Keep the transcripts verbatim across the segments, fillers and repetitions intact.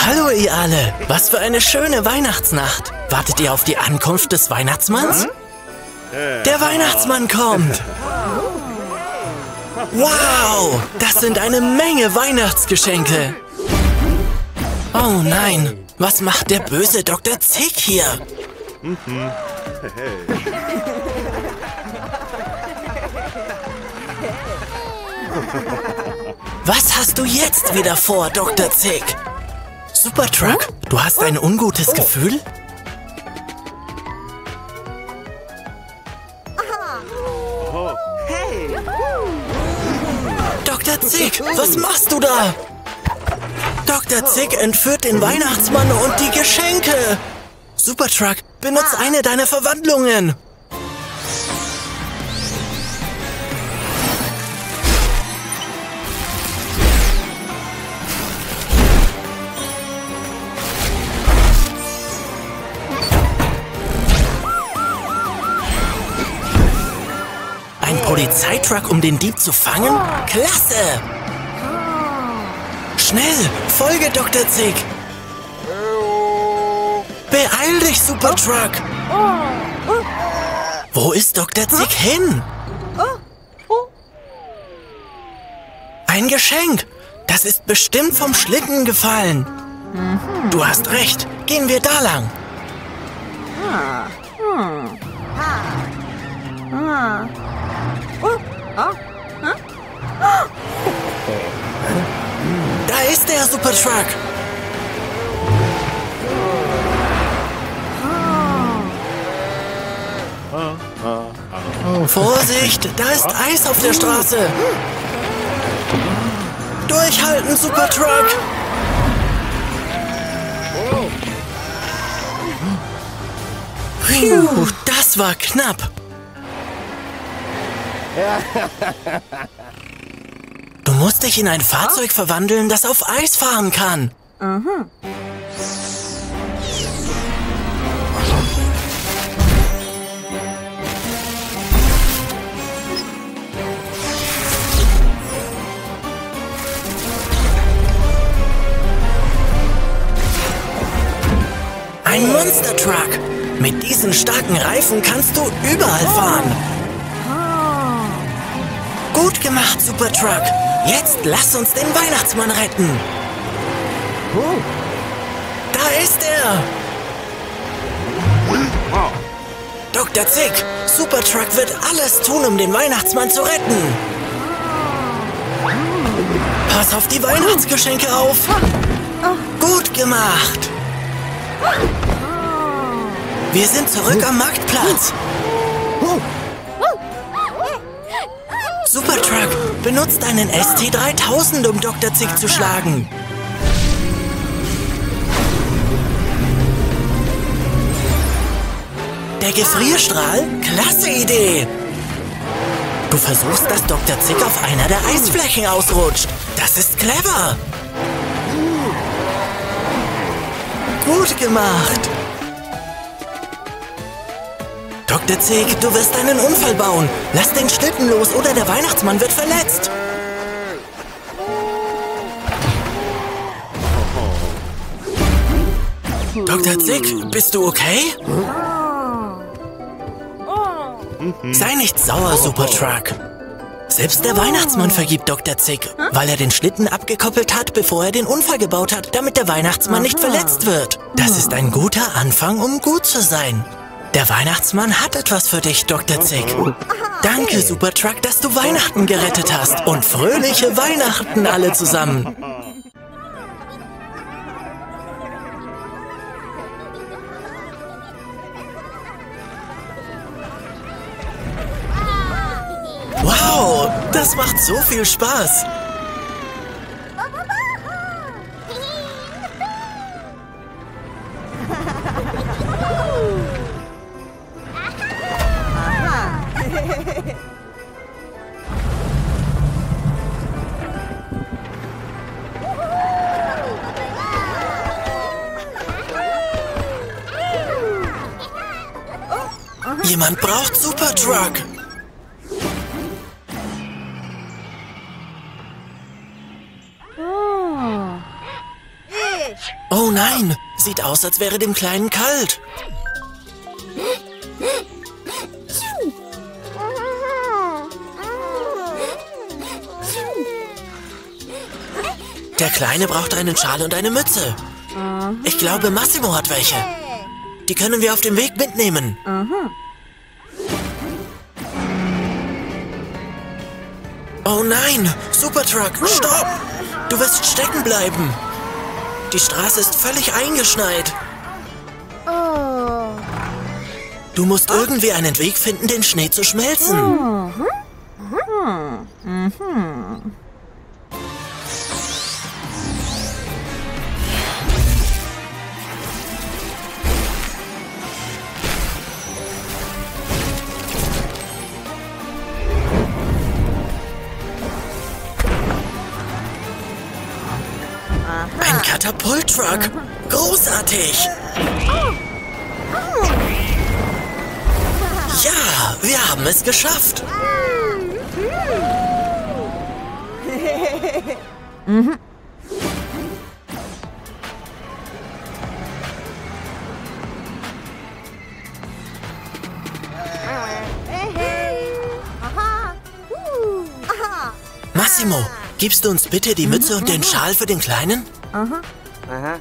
Hallo ihr alle, was für eine schöne Weihnachtsnacht. Wartet ihr auf die Ankunft des Weihnachtsmanns? Der Weihnachtsmann kommt. Wow, das sind eine Menge Weihnachtsgeschenke. Oh nein, was macht der böse Doktor Zick hier? Was hast du jetzt wieder vor, Doktor Zick? Supertruck, du hast ein ungutes Gefühl? Doktor Zick, was machst du da? Doktor Zick entführt den Weihnachtsmann und die Geschenke. Supertruck, benutz eine deiner Verwandlungen. Ein Polizeitruck, um den Dieb zu fangen? Klasse! Schnell, folge Doktor Zick! Beeil dich, Supertruck! Wo ist Doktor Zick hin? Ein Geschenk! Das ist bestimmt vom Schlitten gefallen. Du hast recht, gehen wir da lang. Da ist der Supertruck. Vorsicht, da ist Eis auf der Straße. Durchhalten, Supertruck. Puh, das war knapp. Du musst dich in ein Fahrzeug verwandeln, das auf Eis fahren kann. Mhm. Ein Monster-Truck. Mit diesen starken Reifen kannst du überall fahren. Gut gemacht, Supertruck. Jetzt lass uns den Weihnachtsmann retten. Da ist er. Doktor Zick, Supertruck wird alles tun, um den Weihnachtsmann zu retten. Pass auf die Weihnachtsgeschenke auf. Gut gemacht. Wir sind zurück am Marktplatz. Supertruck, benutzt einen S T dreitausend, um Doktor Zick zu schlagen. Der Gefrierstrahl? Klasse Idee! Du versuchst, dass Doktor Zick auf einer der Eisflächen ausrutscht. Das ist clever! Gut gemacht! Doktor Zick, du wirst einen Unfall bauen. Lass den Schlitten los oder der Weihnachtsmann wird verletzt. Doktor Zick, bist du okay? Sei nicht sauer, Supertruck. Selbst der Weihnachtsmann vergibt Doktor Zick, weil er den Schlitten abgekoppelt hat, bevor er den Unfall gebaut hat, damit der Weihnachtsmann nicht verletzt wird. Das ist ein guter Anfang, um gut zu sein. Der Weihnachtsmann hat etwas für dich, Doktor Zick. Danke, Supertruck, dass du Weihnachten gerettet hast. Und fröhliche Weihnachten alle zusammen. Wow, das macht so viel Spaß. Jemand braucht Supertruck. Oh nein, sieht aus, als wäre dem Kleinen kalt. Der Kleine braucht einen Schal und eine Mütze. Ich glaube, Massimo hat welche. Die können wir auf dem Weg mitnehmen. Oh nein, Supertruck, stopp! Du wirst stecken bleiben. Die Straße ist völlig eingeschneit. Du musst irgendwie einen Weg finden, den Schnee zu schmelzen. Ein Katapulttruck. Großartig. Ja, wir haben es geschafft. Mhm. Massimo, gibst du uns bitte die Mütze und den Schal für den Kleinen? Aha. Aha.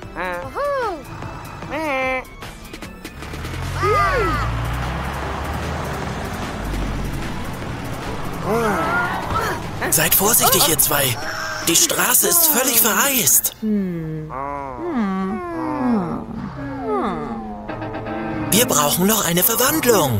Seid vorsichtig, ihr zwei. Die Straße ist völlig vereist. Wir brauchen noch eine Verwandlung.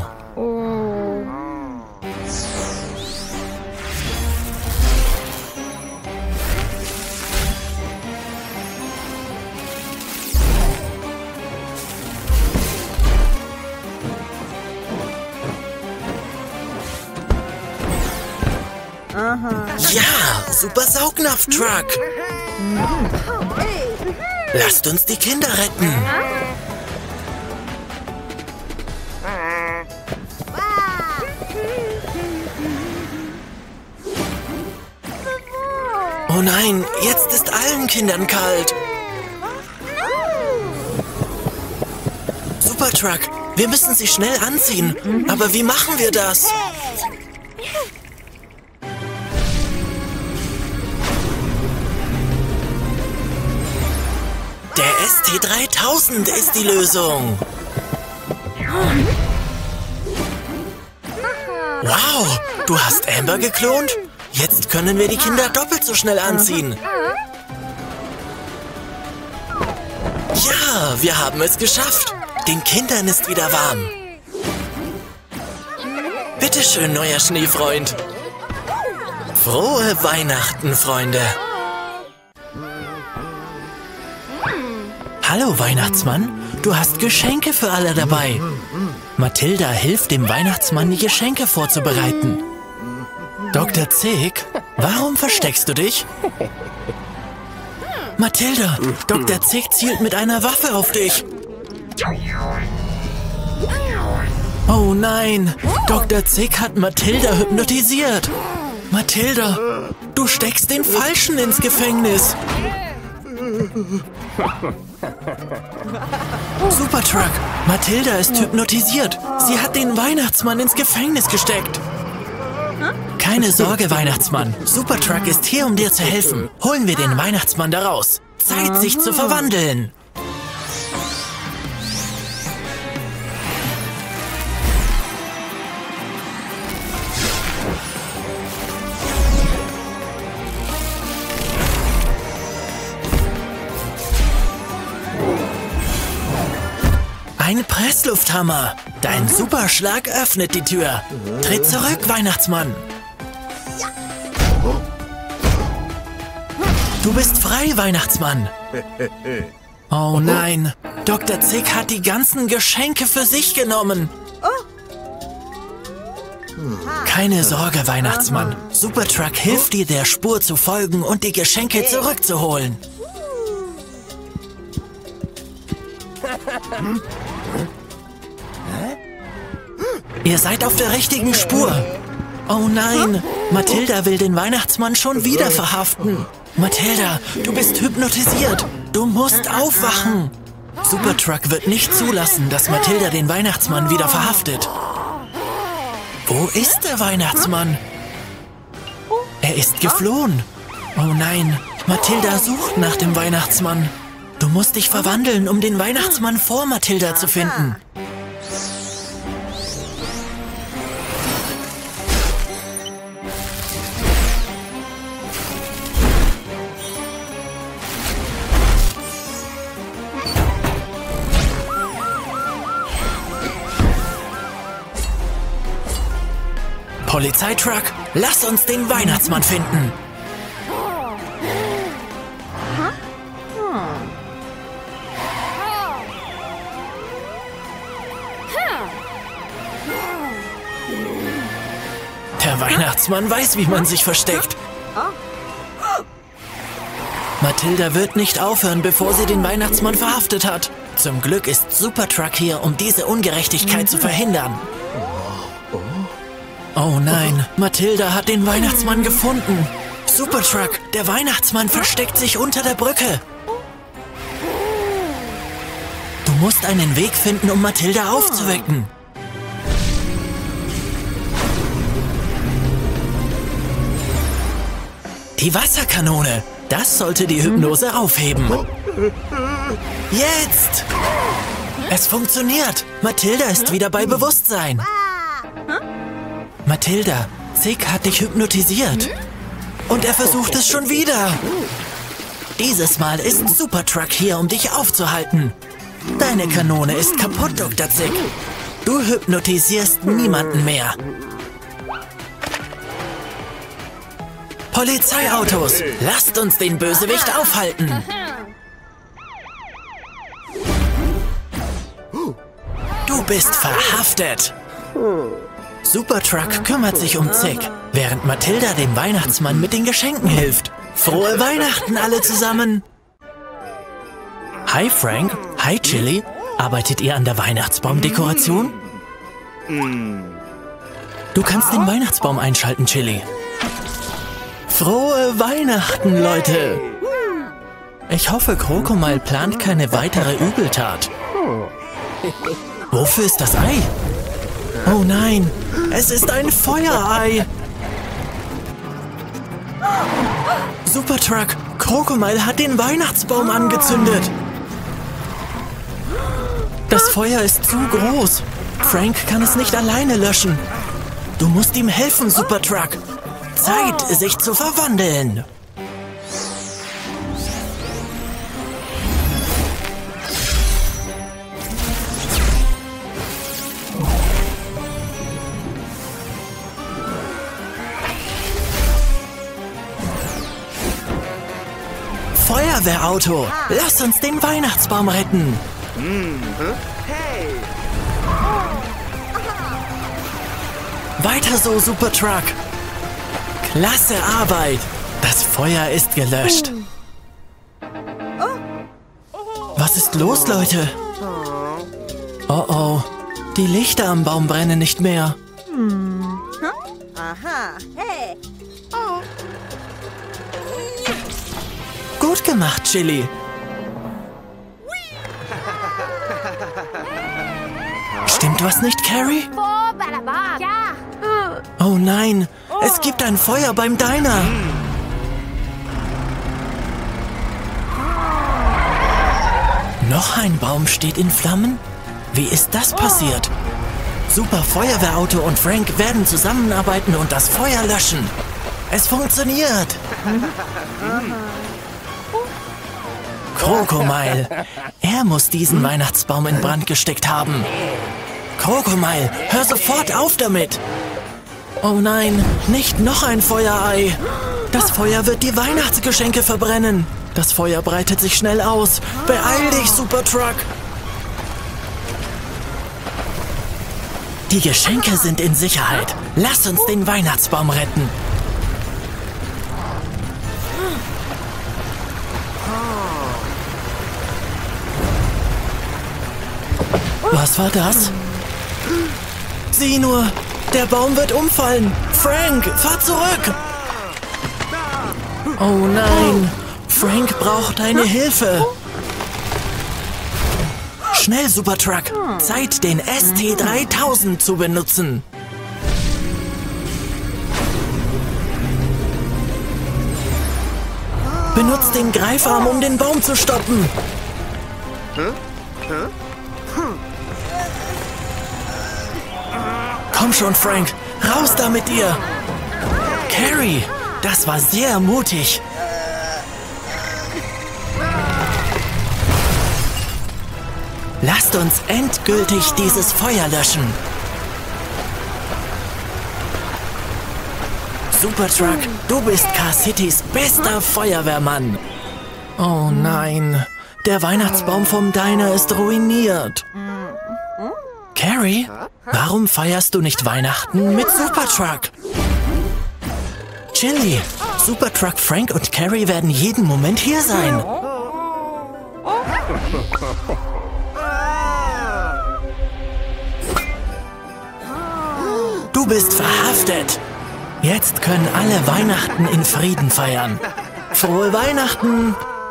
Ja, super Saugnapf-Truck. Lasst uns die Kinder retten. Oh nein, jetzt ist allen Kindern kalt. Supertruck, wir müssen sie schnell anziehen. Aber wie machen wir das? Der S T dreitausend ist die Lösung. Wow, du hast Amber geklont? Jetzt können wir die Kinder doppelt so schnell anziehen. Ja, wir haben es geschafft. Den Kindern ist wieder warm. Bitteschön, neuer Schneefreund. Frohe Weihnachten, Freunde. Hallo, Weihnachtsmann. Du hast Geschenke für alle dabei. Mathilda hilft dem Weihnachtsmann, die Geschenke vorzubereiten. Doktor Zig, warum versteckst du dich? Mathilda, Doktor Zig zielt mit einer Waffe auf dich. Oh nein, Doktor Zig hat Mathilda hypnotisiert. Mathilda, du steckst den Falschen ins Gefängnis. Supertruck, Mathilda ist hypnotisiert. Sie hat den Weihnachtsmann ins Gefängnis gesteckt. Keine Sorge, Weihnachtsmann. Supertruck ist hier, um dir zu helfen. Holen wir den Weihnachtsmann da raus. Zeit, sich zu verwandeln. Ein Presslufthammer. Dein Superschlag öffnet die Tür. Tritt zurück, Weihnachtsmann. Du bist frei, Weihnachtsmann. Oh nein, Doktor Zig hat die ganzen Geschenke für sich genommen. Keine Sorge, Weihnachtsmann. Supertruck hilft dir, der Spur zu folgen und die Geschenke zurückzuholen. Ihr seid auf der richtigen Spur. Oh nein, Mathilda will den Weihnachtsmann schon wieder verhaften. Matilda, du bist hypnotisiert. Du musst aufwachen. Supertruck wird nicht zulassen, dass Matilda den Weihnachtsmann wieder verhaftet. Wo ist der Weihnachtsmann? Er ist geflohen. Oh nein, Matilda sucht nach dem Weihnachtsmann. Du musst dich verwandeln, um den Weihnachtsmann vor Matilda zu finden. Polizeitruck, lass uns den Weihnachtsmann finden. Der Weihnachtsmann weiß, wie man sich versteckt. Matilda wird nicht aufhören, bevor sie den Weihnachtsmann verhaftet hat. Zum Glück ist Supertruck hier, um diese Ungerechtigkeit zu verhindern. Oh nein, Matilda hat den Weihnachtsmann gefunden. Supertruck, der Weihnachtsmann versteckt sich unter der Brücke. Du musst einen Weg finden, um Matilda aufzuwecken. Die Wasserkanone, das sollte die Hypnose aufheben. Jetzt! Es funktioniert. Matilda ist wieder bei Bewusstsein. Matilda, Zig hat dich hypnotisiert. Und er versucht es schon wieder. Dieses Mal ist Supertruck hier, um dich aufzuhalten. Deine Kanone ist kaputt, Doktor Zig. Du hypnotisierst niemanden mehr. Polizeiautos, lasst uns den Bösewicht aufhalten. Du bist verhaftet. Supertruck kümmert sich um Zig, während Matilda dem Weihnachtsmann mit den Geschenken hilft. Frohe Weihnachten alle zusammen! Hi Frank, hi Chili. Arbeitet ihr an der Weihnachtsbaumdekoration? Du kannst den Weihnachtsbaum einschalten, Chili. Frohe Weihnachten, Leute! Ich hoffe, Krokomal plant keine weitere Übeltat. Wofür ist das Ei? Oh nein, es ist ein Feuerei. Supertruck, Krokomal hat den Weihnachtsbaum angezündet. Das Feuer ist zu groß. Frank kann es nicht alleine löschen. Du musst ihm helfen, Supertruck. Zeit, sich zu verwandeln. Feuerwehrauto, lass uns den Weihnachtsbaum retten. Weiter so, Supertruck. Klasse Arbeit. Das Feuer ist gelöscht. Was ist los, Leute? Oh oh, die Lichter am Baum brennen nicht mehr. Gut gemacht, Chili. Stimmt was nicht, Carrie? Oh nein, es gibt ein Feuer beim Diner. Noch ein Baum steht in Flammen? Wie ist das passiert? Super Feuerwehrauto und Frank werden zusammenarbeiten und das Feuer löschen. Es funktioniert. Krokomal. Er muss diesen Weihnachtsbaum in Brand gesteckt haben. Krokomal, hör sofort auf damit. Oh nein, nicht noch ein Feuerei. Das Feuer wird die Weihnachtsgeschenke verbrennen. Das Feuer breitet sich schnell aus. Beeil dich, Supertruck. Die Geschenke sind in Sicherheit. Lass uns den Weihnachtsbaum retten. Was war das? Sieh nur, der Baum wird umfallen. Frank, fahr zurück. Oh nein, Frank braucht deine Hilfe. Schnell, Supertruck, Zeit, den S T dreitausend zu benutzen. Benutzt den Greifarm, um den Baum zu stoppen. Komm schon, Frank, raus da mit dir. Carrie, das war sehr mutig. Lasst uns endgültig dieses Feuer löschen. Supertruck, du bist Car Citys bester Feuerwehrmann. Oh nein, der Weihnachtsbaum vom Diner ist ruiniert. Carrie, warum feierst du nicht Weihnachten mit Supertruck? Chili, Supertruck, Frank und Carrie werden jeden Moment hier sein. Du bist verhaftet. Jetzt können alle Weihnachten in Frieden feiern. Frohe Weihnachten!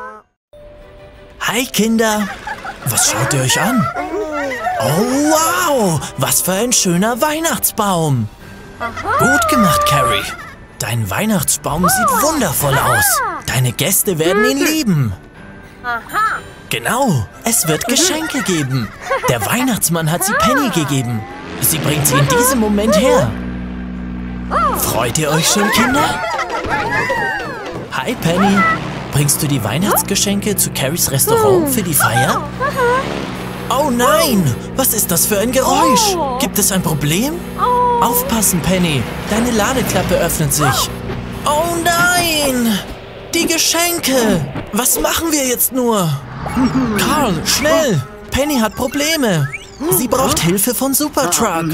Hi Kinder! Was schaut ihr euch an? Oh wow! Was für ein schöner Weihnachtsbaum! Gut gemacht, Carrie! Dein Weihnachtsbaum sieht wundervoll aus. Deine Gäste werden ihn lieben. Genau, es wird Geschenke geben. Der Weihnachtsmann hat sie Penny gegeben. Sie bringt sie in diesem Moment her. Freut ihr euch schon, Kinder? Hi, Penny. Bringst du die Weihnachtsgeschenke zu Carries Restaurant für die Feier? Oh nein! Was ist das für ein Geräusch? Gibt es ein Problem? Aufpassen, Penny. Deine Ladeklappe öffnet sich. Oh nein! Die Geschenke! Was machen wir jetzt nur? Carl, schnell! Penny hat Probleme. Sie braucht Hilfe von Supertruck.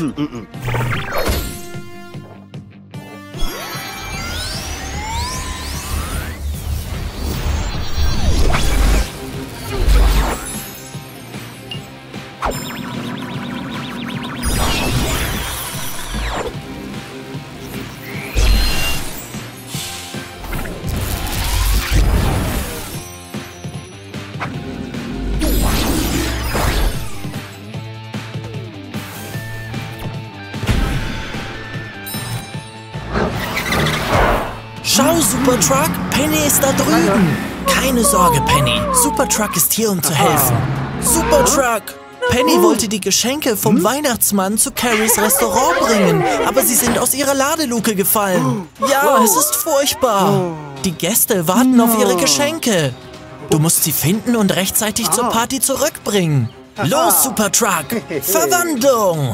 Schau, Supertruck, Penny ist da drüben. Keine Sorge, Penny. Supertruck ist hier, um zu helfen. Supertruck! Penny wollte die Geschenke vom Weihnachtsmann zu Carries Restaurant bringen, aber sie sind aus ihrer Ladeluke gefallen. Ja, es ist furchtbar. Die Gäste warten auf ihre Geschenke. Du musst sie finden und rechtzeitig zur Party zurückbringen. Los, Supertruck! Verwandlung!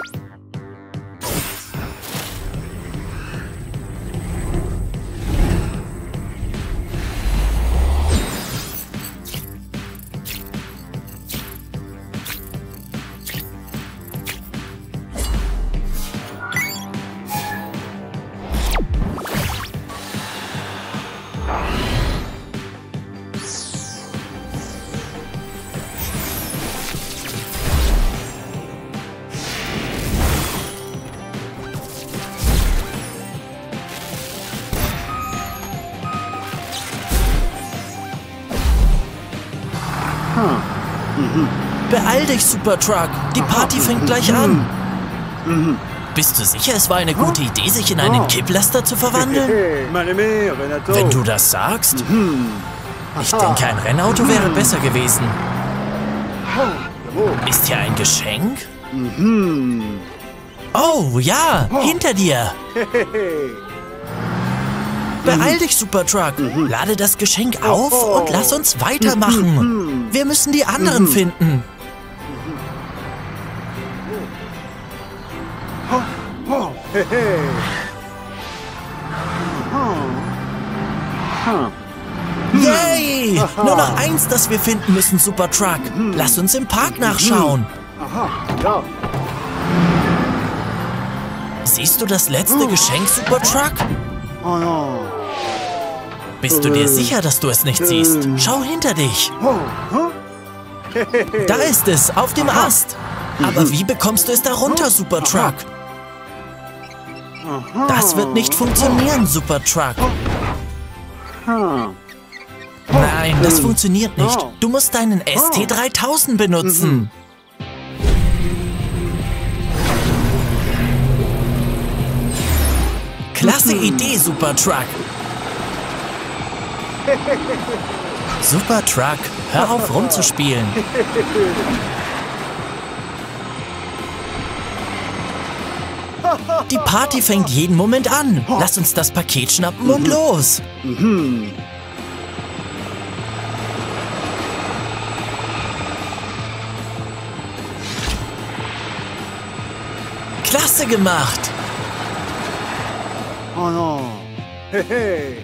Beeil dich, Supertruck. Die Party fängt gleich an. Bist du sicher, es war eine gute Idee, sich in einen Kipplaster zu verwandeln? Wenn du das sagst. Ich denke, ein Rennauto wäre besser gewesen. Ist hier ein Geschenk? Oh, ja, hinter dir. Beeil dich, Supertruck. Lade das Geschenk auf und lass uns weitermachen. Wir müssen die anderen finden. Yay! Nur noch eins, das wir finden müssen, Supertruck. Lass uns im Park nachschauen. Siehst du das letzte Geschenk, Supertruck? Bist du dir sicher, dass du es nicht siehst? Schau hinter dich. Da ist es, auf dem Ast. Aber wie bekommst du es da runter, Supertruck? Das wird nicht funktionieren, Supertruck. Nein, das funktioniert nicht. Du musst deinen S T dreitausend benutzen. Klasse Idee, Supertruck. Supertruck, hör auf rumzuspielen. Die Party fängt jeden Moment an. Lass uns das Paket schnappen und los. Klasse gemacht. Oh no. Hey, hey.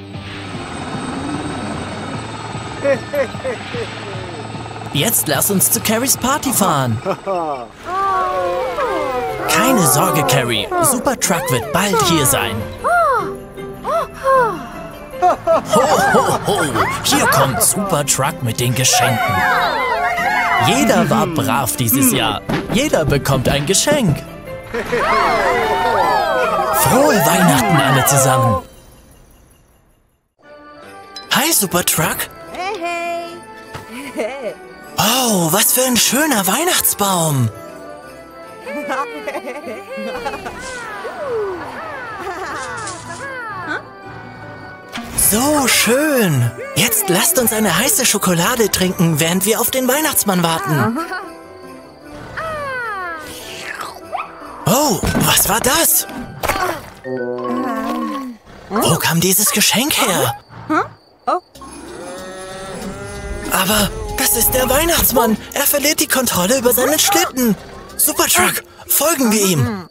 Jetzt lass uns zu Carries Party fahren. Keine Sorge, Carrie. Supertruck wird bald hier sein. Ho, ho, ho. Hier kommt Supertruck mit den Geschenken. Jeder war brav dieses Jahr. Jeder bekommt ein Geschenk. Frohe Weihnachten alle zusammen. Hi, Supertruck. Hey, hey. Oh, was für ein schöner Weihnachtsbaum. So schön. Jetzt lasst uns eine heiße Schokolade trinken, während wir auf den Weihnachtsmann warten. Oh, was war das? Wo kam dieses Geschenk her? Aber das ist der Weihnachtsmann. Er verliert die Kontrolle über seinen Schlitten. Supertruck, folgen wir ihm.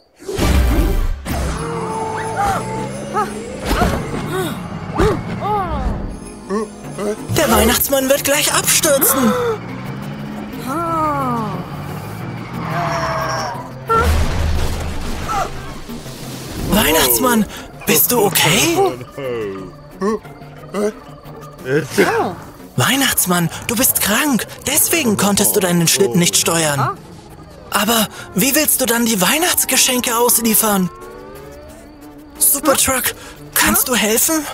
Der Weihnachtsmann wird gleich abstürzen. Weihnachtsmann, bist du okay? Weihnachtsmann, du bist krank. Deswegen konntest du deinen Schlitten nicht steuern. Aber wie willst du dann die Weihnachtsgeschenke ausliefern? Supertruck, kannst du helfen?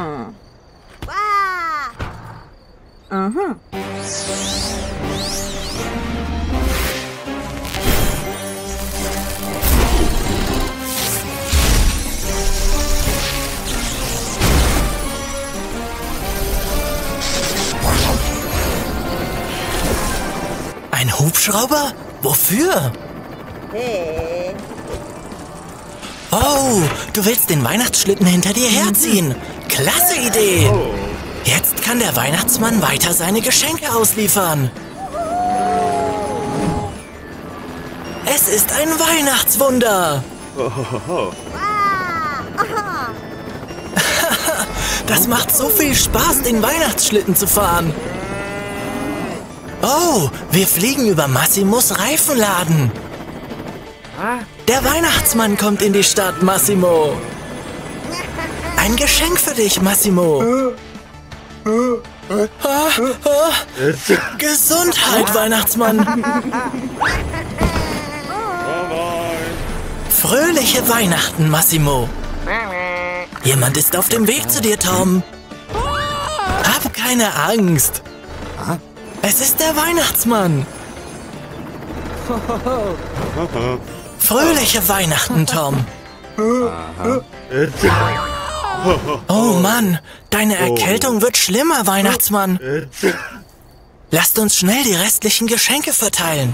Ein Hubschrauber? Wofür? Hey. Oh, du willst den Weihnachtsschlitten hinter dir herziehen. Klasse Idee. Jetzt kann der Weihnachtsmann weiter seine Geschenke ausliefern. Es ist ein Weihnachtswunder. Das macht so viel Spaß, den Weihnachtsschlitten zu fahren. Oh, wir fliegen über Massimos Reifenladen. Der Weihnachtsmann kommt in die Stadt, Massimo. Ein Geschenk für dich, Massimo. Ah, ah. Gesundheit, Weihnachtsmann. Fröhliche Weihnachten, Massimo. Jemand ist auf dem Weg zu dir, Tom. Hab keine Angst. Es ist der Weihnachtsmann. Fröhliche Weihnachten, Tom. Oh Mann, deine Erkältung wird schlimmer, Weihnachtsmann. Lasst uns schnell die restlichen Geschenke verteilen.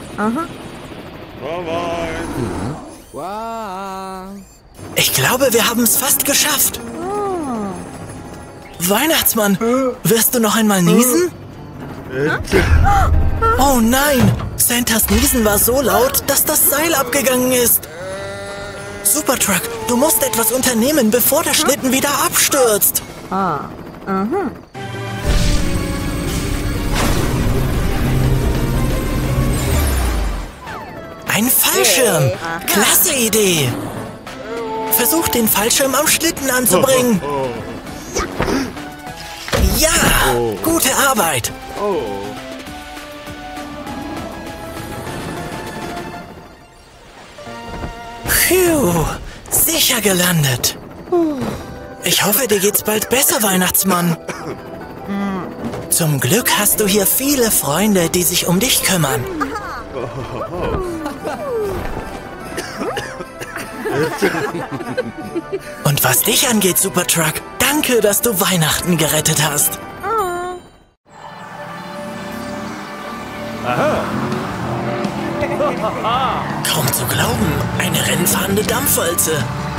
Ich glaube, wir haben es fast geschafft. Weihnachtsmann, wirst du noch einmal niesen? Oh nein, Santas Niesen war so laut, dass das Seil abgegangen ist. Supertruck, du musst etwas unternehmen, bevor der Schlitten wieder abstürzt. Ein Fallschirm. Klasse Idee. Versuch, den Fallschirm am Schlitten anzubringen. Ja, gute Arbeit. Phew, sicher gelandet. Ich hoffe, dir geht's bald besser, Weihnachtsmann. Zum Glück hast du hier viele Freunde, die sich um dich kümmern. Und was dich angeht, Supertruck, danke, dass du Weihnachten gerettet hast. Kaum zu glauben, eine rennfahrende Dampfwalze.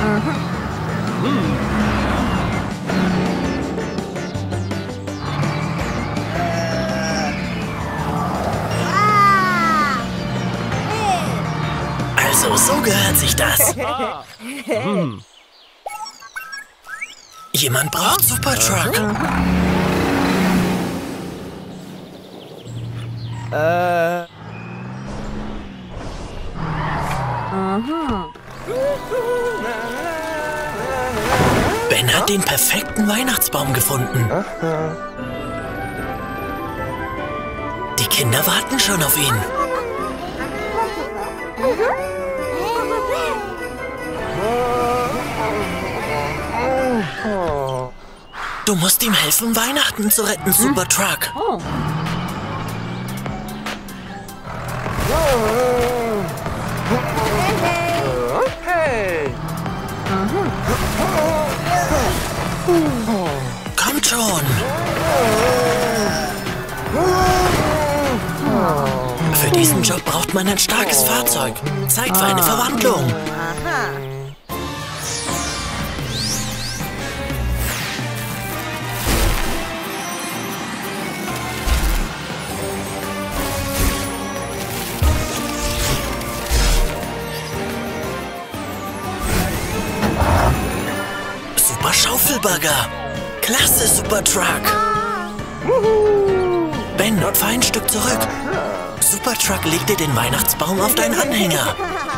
Also, so gehört sich das. Jemand braucht Supertruck. Äh. Ben hat den perfekten Weihnachtsbaum gefunden. Die Kinder warten schon auf ihn. Du musst ihm helfen, Weihnachten zu retten, Supertruck. Hey! Kommt schon! Für diesen Job braucht man ein starkes Fahrzeug. Zeit für eine Verwandlung. Super Schaufelbagger. Klasse, Supertruck. Ben, fahr ein Stück zurück. Supertruck legt dir den Weihnachtsbaum auf deinen Anhänger.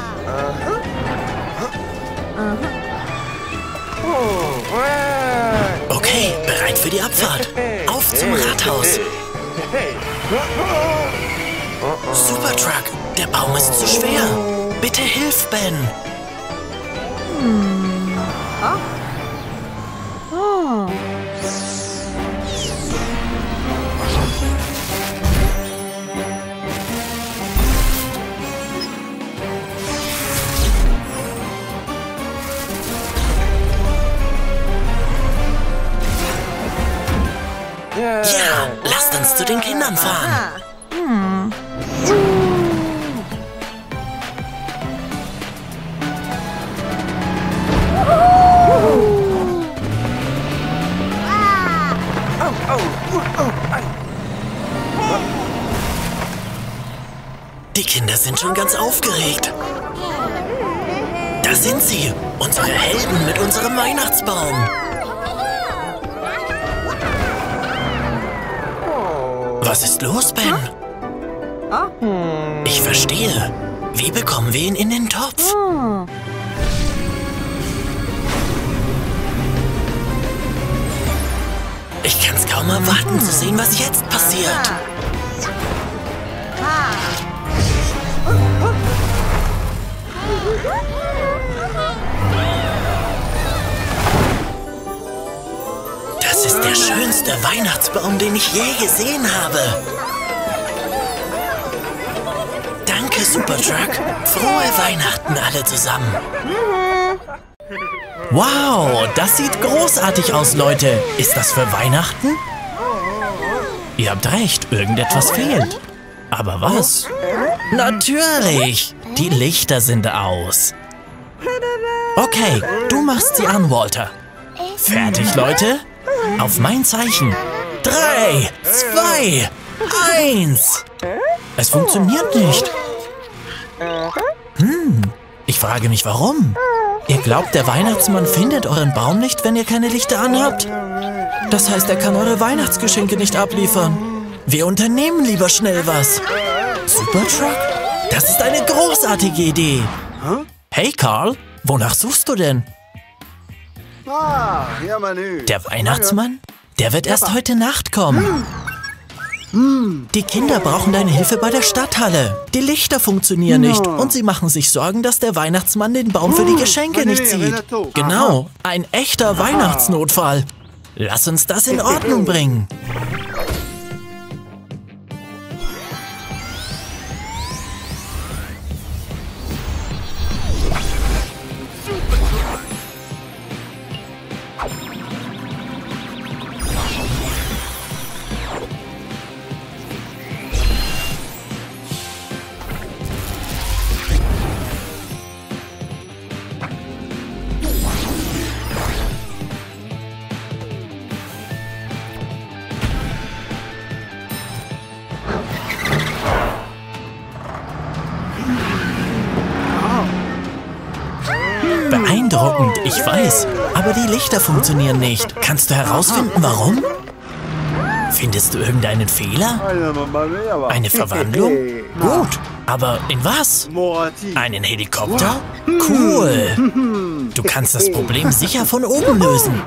Okay, bereit für die Abfahrt. Auf zum Rathaus. Supertruck, der Baum ist zu schwer. Bitte hilf, Ben. Ja, lasst uns zu den Kindern fahren. Die Kinder sind schon ganz aufgeregt. Da sind sie, unsere Helden mit unserem Weihnachtsbaum. Was ist los, Ben? Ich verstehe. Wie bekommen wir ihn in den Topf? Ich kann's kaum erwarten zu sehen, was jetzt passiert. Das ist der schönste Weihnachtsbaum, den ich je gesehen habe. Danke, Supertruck. Frohe Weihnachten alle zusammen. Wow, das sieht großartig aus, Leute. Ist das für Weihnachten? Ihr habt recht, irgendetwas fehlt. Aber was? Natürlich, die Lichter sind aus. Okay, du machst sie an, Walter. Fertig, Leute? Auf mein Zeichen. Drei, zwei, eins. Es funktioniert nicht. Hm, ich frage mich, warum? Ihr glaubt, der Weihnachtsmann findet euren Baum nicht, wenn ihr keine Lichter anhabt? Das heißt, er kann eure Weihnachtsgeschenke nicht abliefern. Wir unternehmen lieber schnell was. Supertruck? Das ist eine großartige Idee. Hey, Carl, wonach suchst du denn? Ah, ja, Menü. Der Weihnachtsmann? Der wird erst heute Nacht kommen. Die Kinder brauchen deine Hilfe bei der Stadthalle. Die Lichter funktionieren nicht und sie machen sich Sorgen, dass der Weihnachtsmann den Baum für die Geschenke nicht zieht. Genau, ein echter Weihnachtsnotfall. Lass uns das in Ordnung bringen. Beeindruckend, ich weiß. Aber die Lichter funktionieren nicht. Kannst du herausfinden, warum? Findest du irgendeinen Fehler? Eine Verwandlung? Gut. Aber in was? Einen Helikopter? Cool. Du kannst das Problem sicher von oben lösen.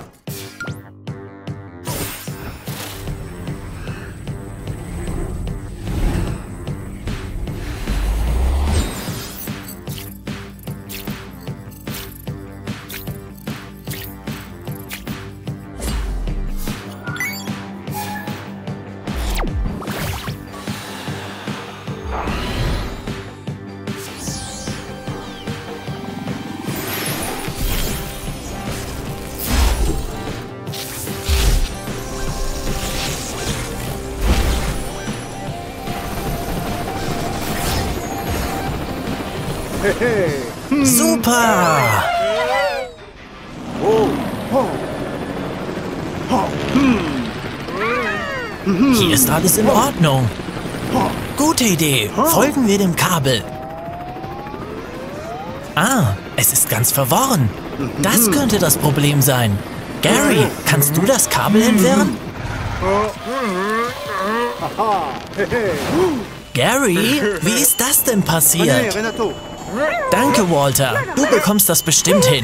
Super! Hier ist alles in Ordnung. Gute Idee. Folgen wir dem Kabel. Ah, es ist ganz verworren. Das könnte das Problem sein. Gary, kannst du das Kabel entwirren? Gary, wie ist das denn passiert? Danke, Walter. Du bekommst das bestimmt hin.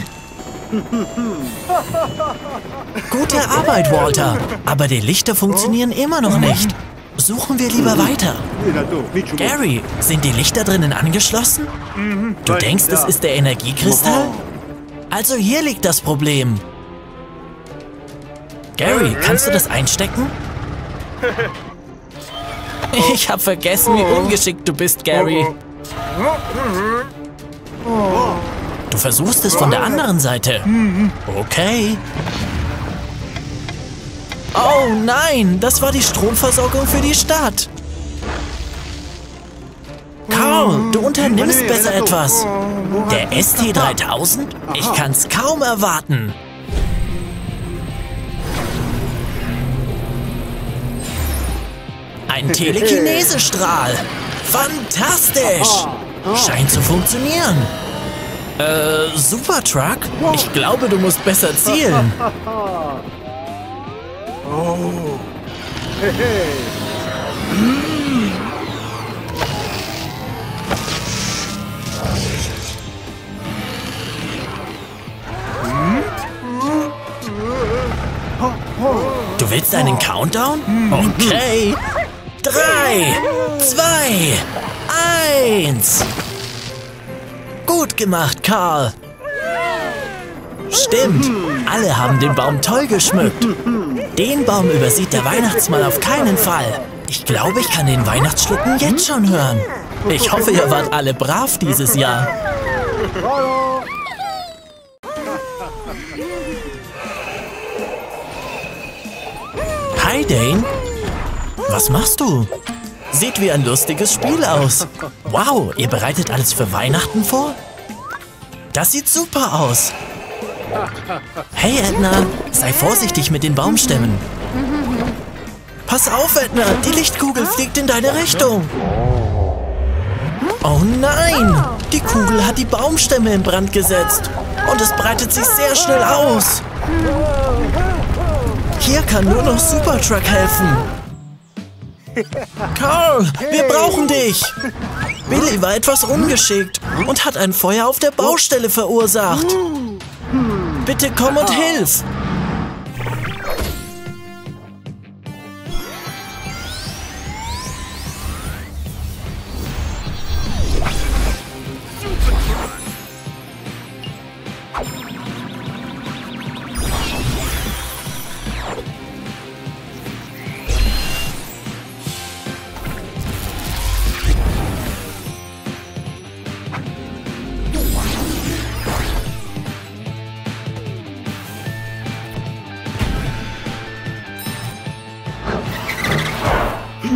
Gute Arbeit, Walter. Aber die Lichter funktionieren immer noch nicht. Suchen wir lieber weiter. Gary, sind die Lichter drinnen angeschlossen? Du denkst, es ist der Energiekristall? Also hier liegt das Problem. Gary, kannst du das einstecken? Ich habe vergessen, wie ungeschickt du bist, Gary. Du versuchst es von der anderen Seite. Okay. Oh nein, das war die Stromversorgung für die Stadt. Carl, du unternimmst besser etwas. Der S T dreitausend? Ich kann's kaum erwarten. Ein Telekinesestrahl. Fantastisch. Scheint zu funktionieren. Äh, Supertruck? Ich glaube, du musst besser zielen. Oh. Hey, hey. Mm. Du willst einen Countdown? Okay. Drei, zwei, eins. Gut gemacht, Carl. Stimmt, alle haben den Baum toll geschmückt. Den Baum übersieht der Weihnachtsmann auf keinen Fall. Ich glaube, ich kann den Weihnachtsschlitten jetzt schon hören. Ich hoffe, ihr wart alle brav dieses Jahr. Hi, Dane. Was machst du? Sieht wie ein lustiges Spiel aus. Wow, ihr bereitet alles für Weihnachten vor? Das sieht super aus. Hey, Edna, sei vorsichtig mit den Baumstämmen. Pass auf, Edna, die Lichtkugel fliegt in deine Richtung. Oh nein, die Kugel hat die Baumstämme in Brand gesetzt. Und es breitet sich sehr schnell aus. Hier kann nur noch Supertruck helfen. Carl, wir brauchen dich. Billy war etwas ungeschickt und hat ein Feuer auf der Baustelle verursacht. Bitte komm und hilf.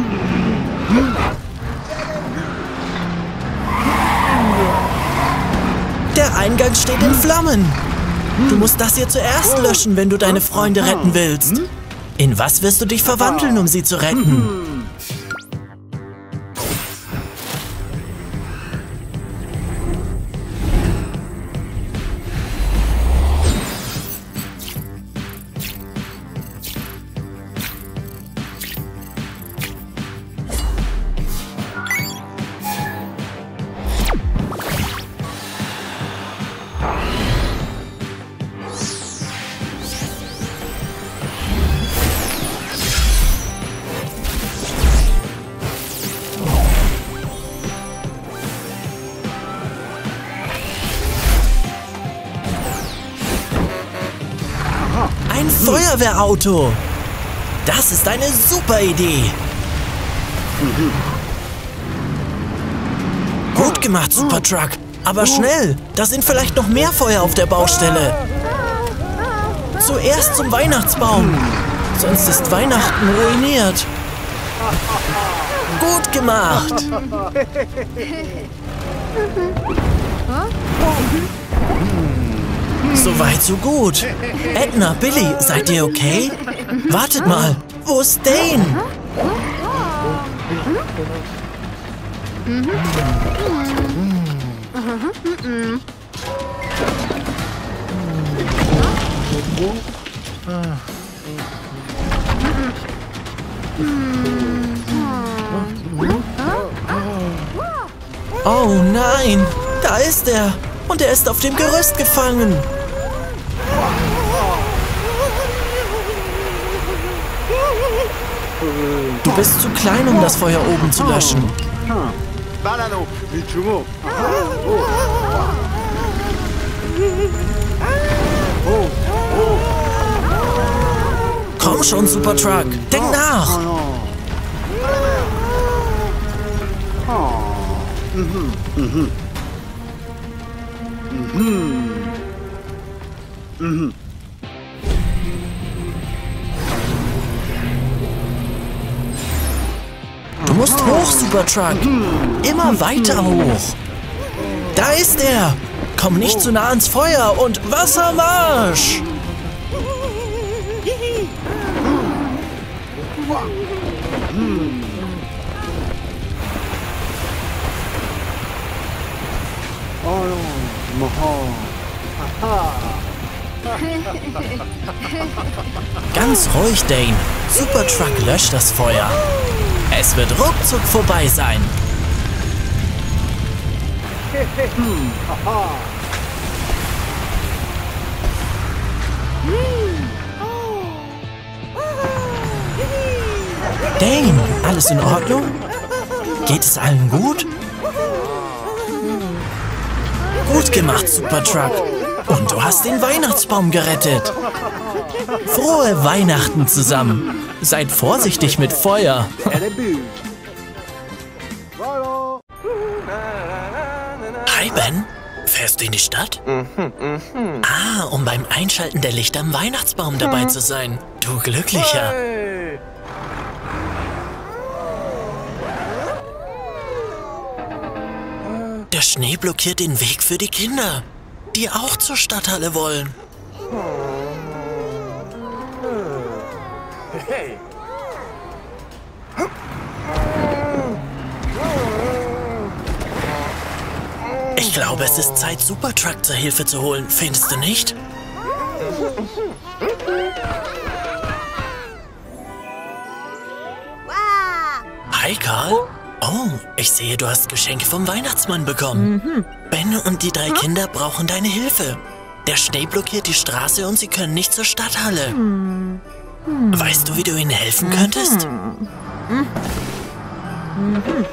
Der Eingang steht in Flammen. Du musst das hier zuerst löschen, wenn du deine Freunde retten willst. In was wirst du dich verwandeln, um sie zu retten? Ein Feuerwehrauto! Das ist eine super Idee! Gut gemacht, Supertruck! Aber schnell! Da sind vielleicht noch mehr Feuer auf der Baustelle! Zuerst zum Weihnachtsbaum! Sonst ist Weihnachten ruiniert! Gut gemacht! So weit, so gut. Edna, Billy, seid ihr okay? Wartet mal, wo ist Dane? Oh nein, da ist er. Und er ist auf dem Gerüst gefangen. Du bist zu klein, um das Feuer oben zu löschen. Komm schon, Supertruck. Denk nach. Du musst hoch, Supertruck. Immer weiter hoch. Da ist er. Komm nicht zu nah ans Feuer und Wassermarsch. Ganz ruhig, Dane. Supertruck löscht das Feuer. Es wird ruckzuck vorbei sein. Dane, alles in Ordnung? Geht es allen gut? Gut gemacht, Supertruck. Und du hast den Weihnachtsbaum gerettet. Frohe Weihnachten zusammen. Seid vorsichtig mit Feuer. Hi, Ben. Fährst du in die Stadt? Ah, um beim Einschalten der Lichter am Weihnachtsbaum dabei zu sein. Du Glücklicher. Der Schnee blockiert den Weg für die Kinder, die auch zur Stadthalle wollen. Ich glaube, es ist Zeit, Supertruck zur Hilfe zu holen. Findest du nicht? Hi, Karl. Oh, ich sehe, du hast Geschenke vom Weihnachtsmann bekommen. Mhm. Ben und die drei Kinder brauchen deine Hilfe. Der Schnee blockiert die Straße und sie können nicht zur Stadthalle. Mhm. Weißt du, wie du ihnen helfen könntest? Mhm. Mhm.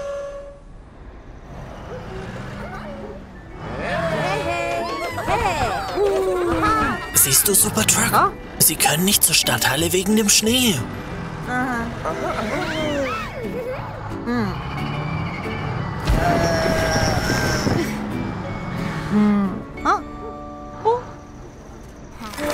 Siehst du, Supertruck? Sie können nicht zur Stadthalle wegen dem Schnee.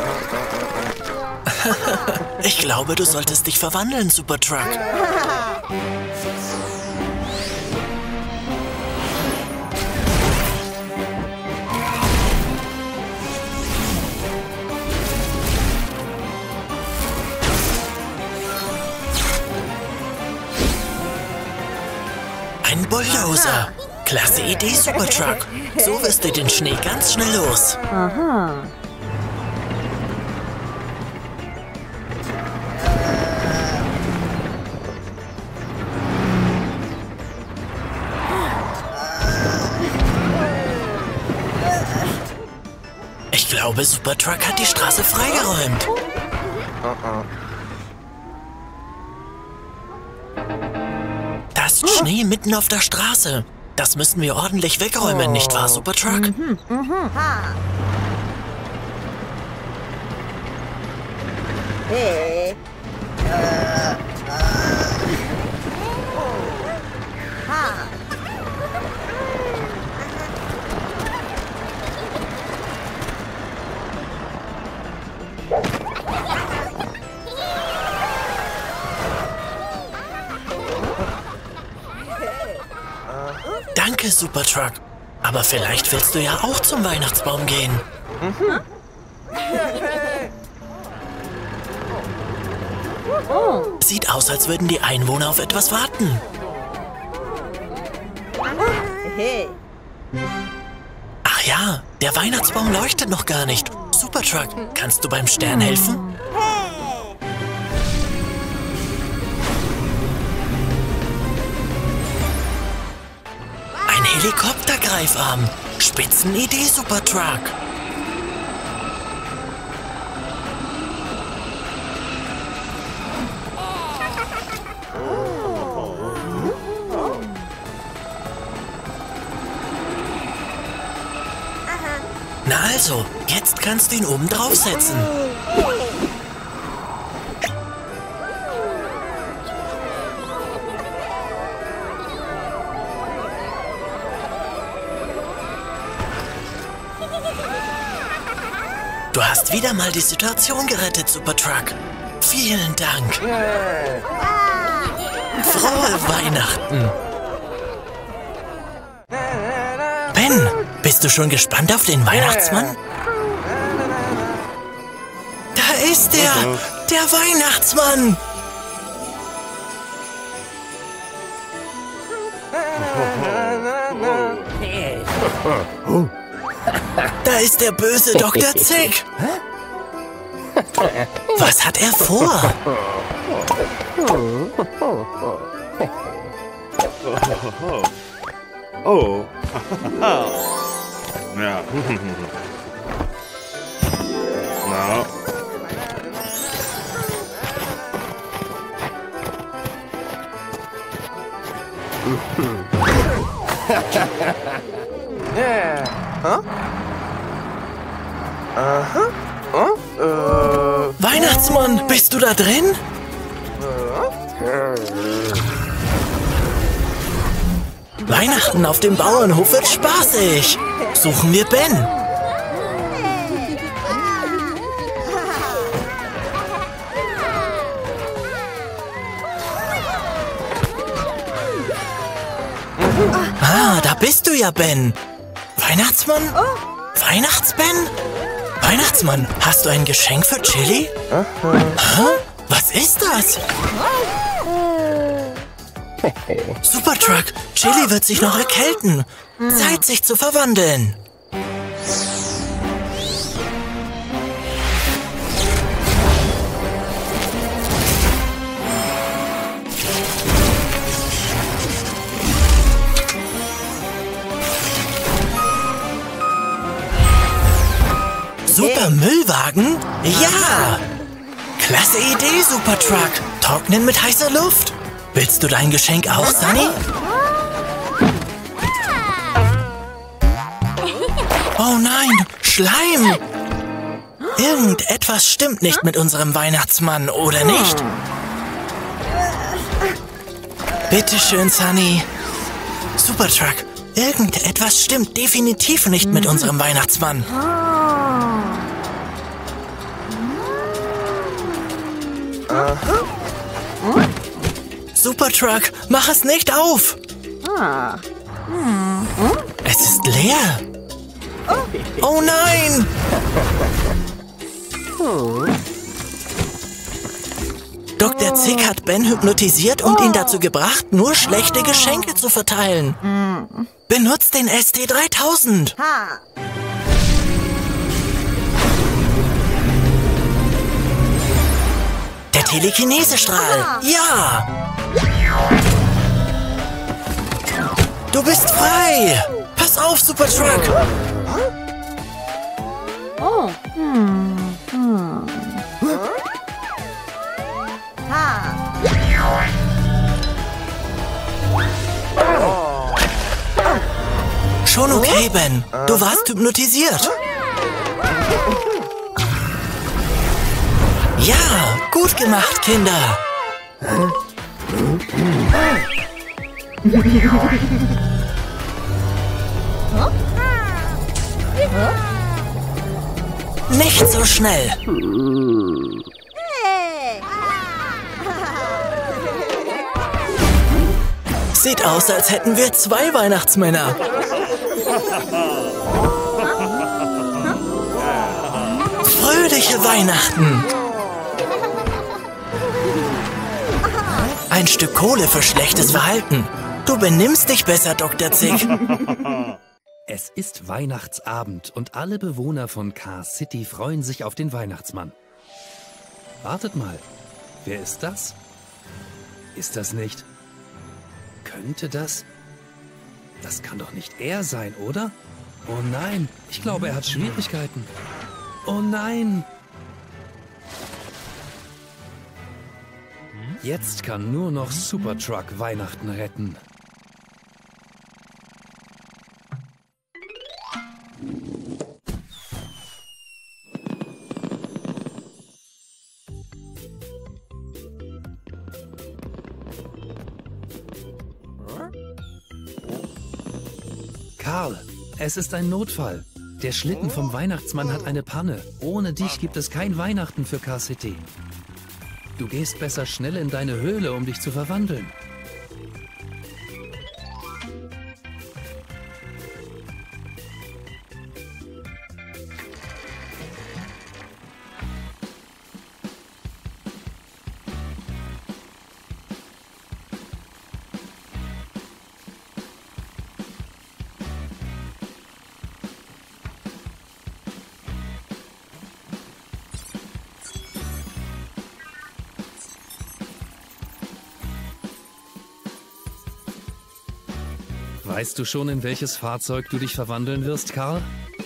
Ich glaube, du solltest dich verwandeln, Supertruck. Ein Bulldozer. Klasse Idee, Supertruck. So wirst du den Schnee ganz schnell los. Aha. Ich glaube, Supertruck hat die Straße freigeräumt. Da ist Schnee mitten auf der Straße. Das müssen wir ordentlich wegräumen, nicht wahr, Supertruck? Hey. Ha. Danke, Supertruck. Aber vielleicht willst du ja auch zum Weihnachtsbaum gehen. Sieht aus, als würden die Einwohner auf etwas warten. Hey. Ach ja, der Weihnachtsbaum leuchtet noch gar nicht. Supertruck, kannst du beim Stern helfen? Ein Helikoptergreifarm. Spitzenidee, Supertruck. Na also, jetzt kannst du ihn oben draufsetzen. Du hast wieder mal die Situation gerettet, Supertruck. Vielen Dank. Frohe Weihnachten. Ben, bist du schon gespannt auf den Weihnachtsmann? Da ist er, der Weihnachtsmann. Da ist der böse Doktor Zick. Was hat er vor? Oh. Ja. No. Yeah. Huh? Aha. Oh? Äh. Weihnachtsmann, bist du da drin? Weihnachten auf dem Bauernhof wird spaßig. Suchen wir Ben. Ah, da bist du ja, Ben. Weihnachtsmann? Weihnachtsben? Weihnachtsmann, hast du ein Geschenk für Chili? Hä? Was ist das? Supertruck, Chili wird sich noch erkälten. Zeit, sich zu verwandeln. Super Müllwagen? Ja! Klasse Idee, Supertruck. Trocknen mit heißer Luft. Willst du dein Geschenk auch, Sunny? Oh nein, Schleim! Irgendetwas stimmt nicht mit unserem Weihnachtsmann, oder nicht? Bitte schön, Sunny. Supertruck, irgendetwas stimmt definitiv nicht mit unserem Weihnachtsmann. Supertruck, mach es nicht auf! Ah. Es ist leer! Oh nein! Doktor Zick hat Ben hypnotisiert und ihn dazu gebracht, nur schlechte Geschenke zu verteilen. Benutzt den S T dreitausend! Ha. Der Telekinesestrahl! Ja! Du bist frei! Pass auf, Supertruck! Oh. Hm. Hm. Ha. Schon okay, Ben. Du warst hypnotisiert. Ja, gut gemacht, Kinder. Nicht so schnell. Hey. Sieht aus, als hätten wir zwei Weihnachtsmänner. Fröhliche Weihnachten. Ein Stück Kohle für schlechtes Verhalten. Du benimmst dich besser, Doktor Zick. Es ist Weihnachtsabend und alle Bewohner von Car City freuen sich auf den Weihnachtsmann. Wartet mal, wer ist das? Ist das nicht? Könnte das? Das kann doch nicht er sein, oder? Oh nein, ich glaube, er hat Schwierigkeiten. Oh nein! Jetzt kann nur noch Supertruck Weihnachten retten. Karl, es ist ein Notfall. Der Schlitten vom Weihnachtsmann hat eine Panne. Ohne dich gibt es kein Weihnachten für Car City. Du gehst besser schnell in deine Höhle, um dich zu verwandeln. Weißt du schon, in welches Fahrzeug du dich verwandeln wirst, Karl?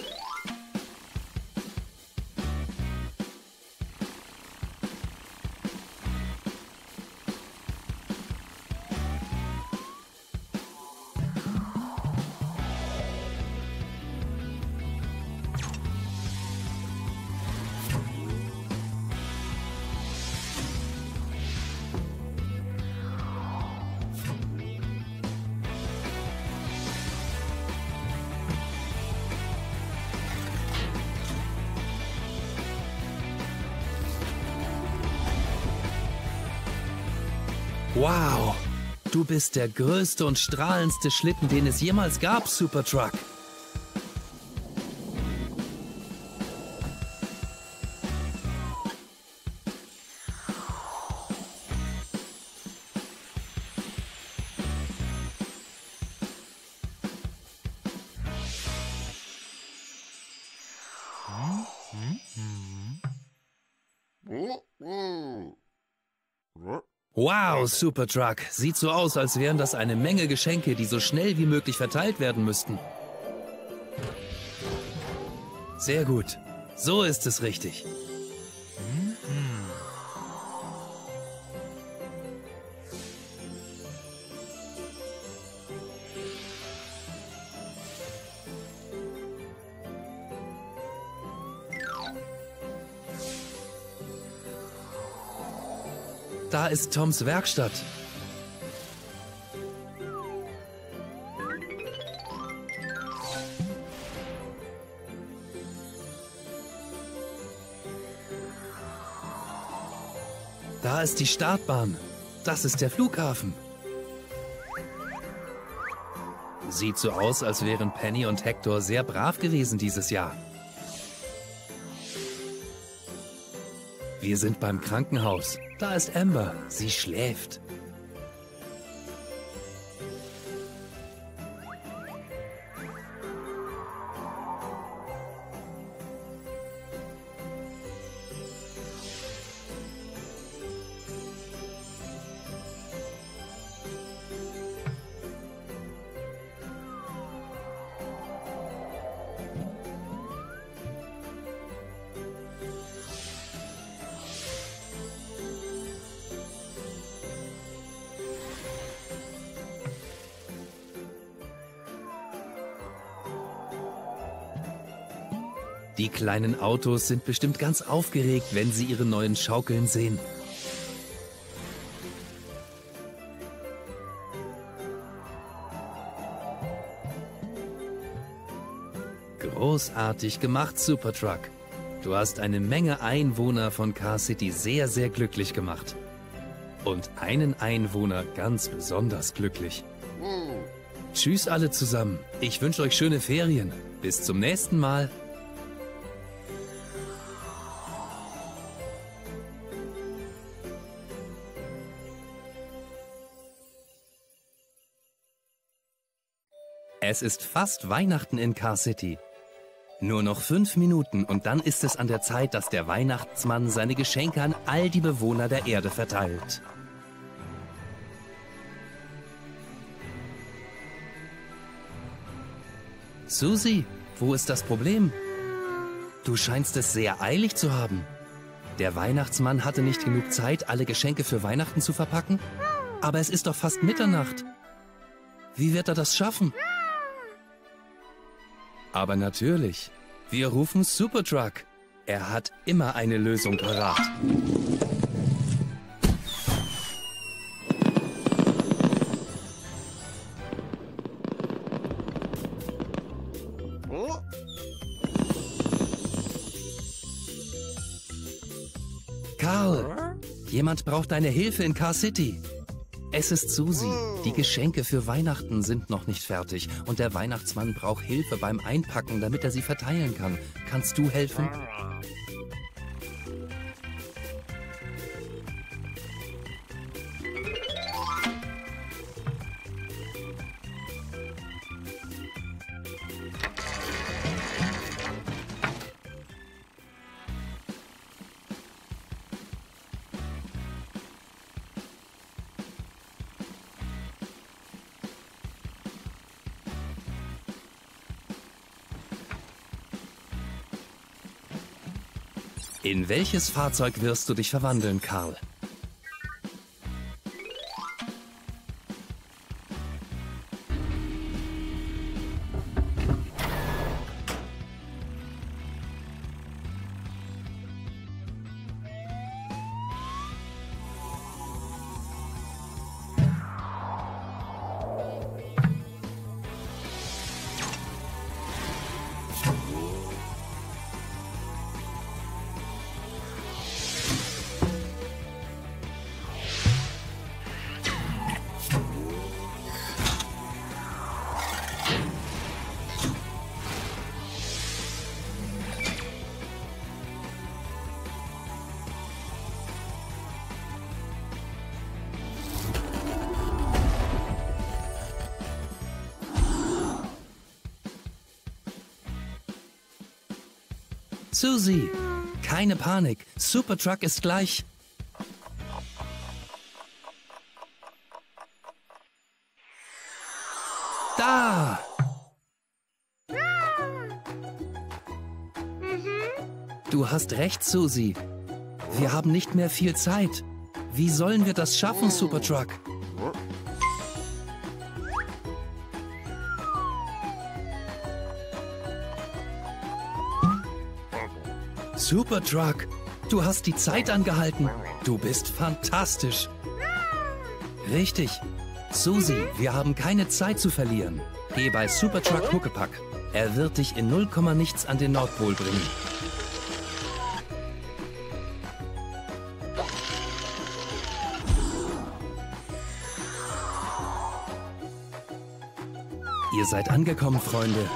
Wow, du bist der größte und strahlendste Schlitten, den es jemals gab, Supertruck. Wow, Supertruck. Sieht so aus, als wären das eine Menge Geschenke, die so schnell wie möglich verteilt werden müssten. Sehr gut. So ist es richtig. Da ist Toms Werkstatt. Da ist die Startbahn. das ist der Flughafen. Sieht so aus, als wären Penny und Hector sehr brav gewesen dieses Jahr. Wir sind beim Krankenhaus. Da ist Amber. Sie schläft. Die kleinen Autos sind bestimmt ganz aufgeregt, wenn sie ihre neuen Schaukeln sehen. Großartig gemacht, Supertruck. Du hast eine Menge Einwohner von Car City sehr, sehr glücklich gemacht. Und einen Einwohner ganz besonders glücklich. Tschüss alle zusammen. Ich wünsche euch schöne Ferien. Bis zum nächsten Mal. Es ist fast Weihnachten in Car City. Nur noch fünf Minuten und dann ist es an der Zeit, dass der Weihnachtsmann seine Geschenke an all die Bewohner der Erde verteilt. Susi, wo ist das Problem? Du scheinst es sehr eilig zu haben. Der Weihnachtsmann hatte nicht genug Zeit, alle Geschenke für Weihnachten zu verpacken? Aber es ist doch fast Mitternacht. Wie wird er das schaffen? Aber natürlich, wir rufen Supertruck. Er hat immer eine Lösung parat. Oh. Karl, jemand braucht deine Hilfe in Car City. Es ist Susi. Die Geschenke für Weihnachten sind noch nicht fertig und der Weihnachtsmann braucht Hilfe beim Einpacken, damit er sie verteilen kann. Kannst du helfen? In welches Fahrzeug wirst du dich verwandeln, Karl? Susi, keine Panik. Supertruck ist gleich. Da! Du hast recht, Susi. Wir haben nicht mehr viel Zeit. Wie sollen wir das schaffen, Supertruck? Supertruck, du hast die Zeit angehalten. Du bist fantastisch. Richtig. Susi, wir haben keine Zeit zu verlieren. Geh bei Supertruck Huckepack. Er wird dich in null Komma nichts an den Nordpol bringen. Ihr seid angekommen, Freunde.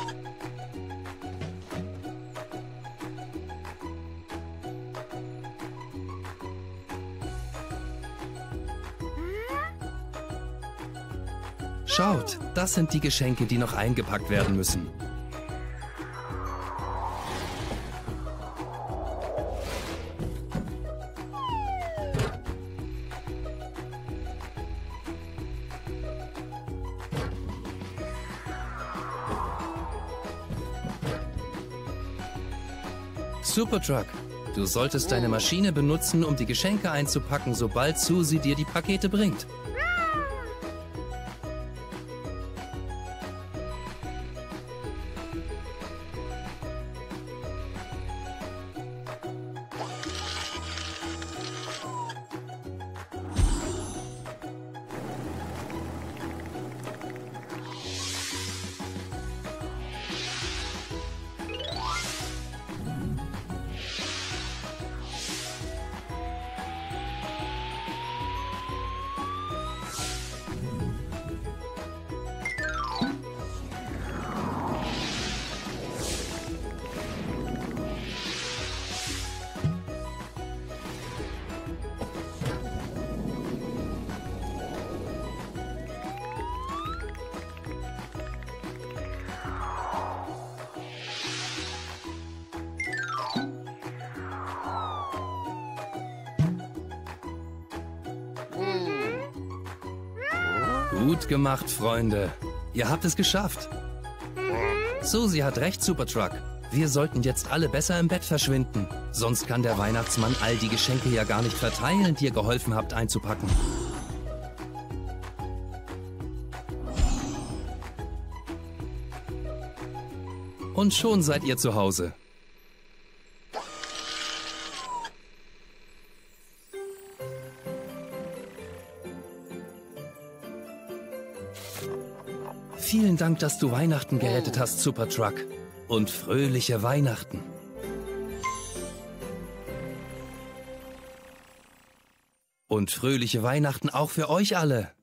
Schaut, das sind die Geschenke, die noch eingepackt werden müssen. Supertruck, du solltest deine Maschine benutzen, um die Geschenke einzupacken, sobald Susie dir die Pakete bringt. Gut gemacht, Freunde. Ihr habt es geschafft. Susie hat recht, Supertruck. Wir sollten jetzt alle besser im Bett verschwinden. Sonst kann der Weihnachtsmann all die Geschenke ja gar nicht verteilen, die ihr geholfen habt einzupacken. Und schon seid ihr zu Hause. Vielen Dank, dass du Weihnachten gerettet hast, Supertruck. Und fröhliche Weihnachten. Und fröhliche Weihnachten auch für euch alle.